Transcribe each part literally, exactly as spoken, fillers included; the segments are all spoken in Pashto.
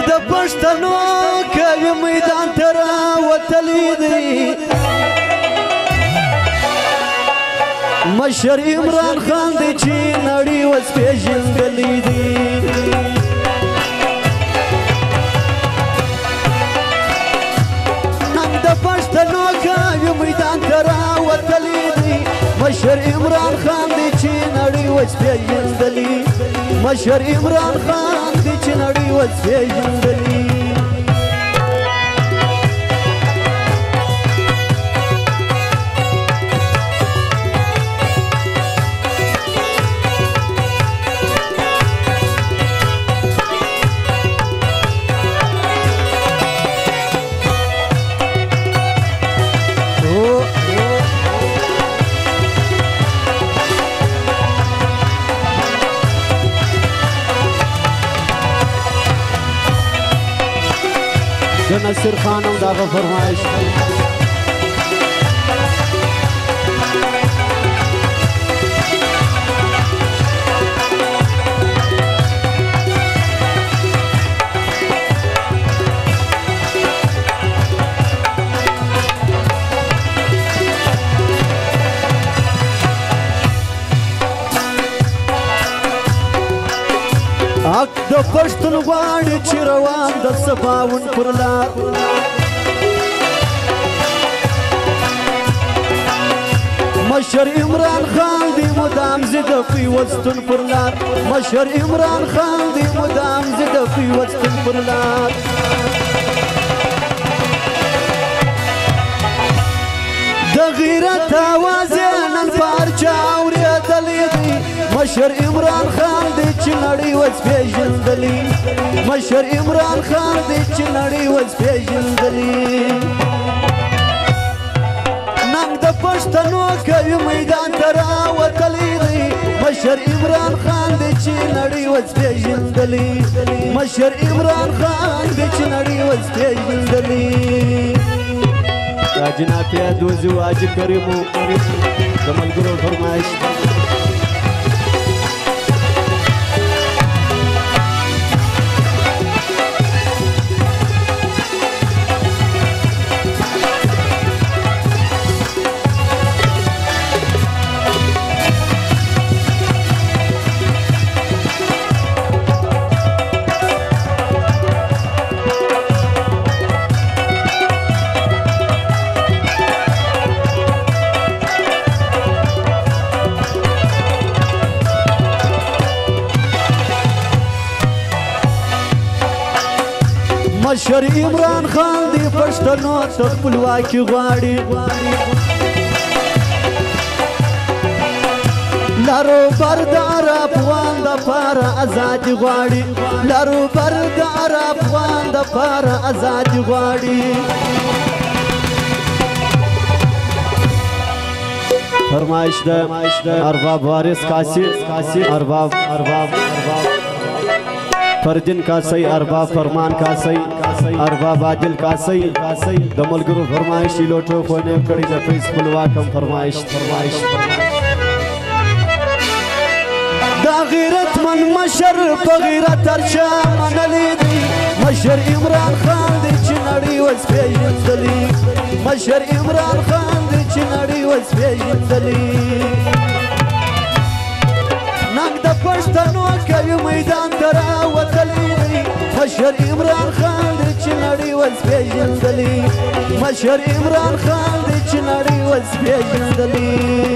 د پښتنو کوي میدان ته راوتلی دی مشر عمران خان دی چې نړۍ اوس پېژندلی دی نن د پښتنو کوي میدان ته راوتلی دی مشر عمران خان دی چې نړۍ اوس پېژندلی مشر عمران خان دی چې نړۍ اوس پېژندلی نصر خانم داغه فرمایش حق د پښتون غواړي چې روان د سباون پر لار مشر عمران خان دی مدام زده پیوستون پر لار مشر عمران خان دی مدام زده پیوستون پر لار د غیرت آواز نن پارچا اورېدلی دی مشر عمران خان دی چې نړۍ اوس پېژندلی مشر عمران خان دی چې نړۍ اوس پېژندلی ننګ د پښتنو کوي میدان ته راوتلی دی مشر عمران خان دی چې نړۍ اوس پېژندلی مشر عمران خان دی چې نړۍ اوس پېژندلی جناب پیادوزي واجب کریمو د ملګرو فرمایش مشر عمران خان دی پښتنو ته خپلواکي غواړي لارو بر د افغان دپاره ازادي غواړي لارو بر د افغان دپاره ازادي غواړي فرمایش ده ارباب وارث کاسي ارباب ارباب ارباب فردین کاسی ارباب فرمان کاسی ارباب عادل کاسی د ملګرو فرمایش لوټو خو نه کړی د پیس خپلواکم فرمایش فرمایش دا غیرت من مشر په غیرت ارشا منلی دی مشر عمران خان دی چې نړۍ اوس پېژندلی مشر عمران خان دی چې نړۍ اوس پېژندلی ننګ د پښتنو کوي میدان ته راوتلی دی مشر عمران خان دی چې نړۍ اوس پېژندلی مشر عمران خان دی چې نړۍ اوس پېژندلی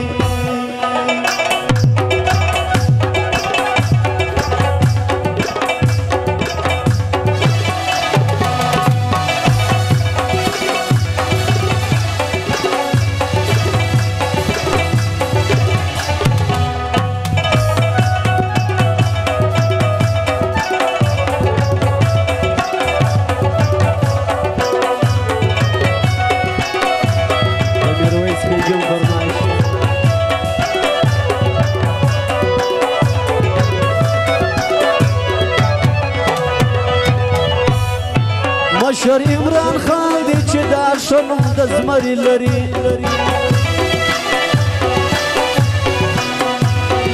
مشر عمران خان دی چې دا ښه نوم د زمري لري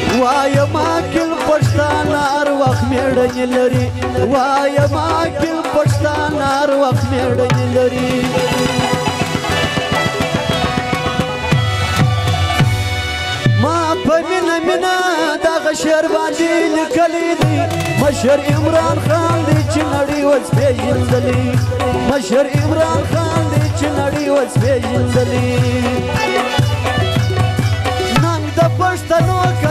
وایم عاقل پښتانه هر وخت مېړنې لري وایم عاقل مشر عمران خان دی چې نړۍ وس پیژندلی مشر عمران خان دی چې نړۍ وس پیژندلی نن د پښتنو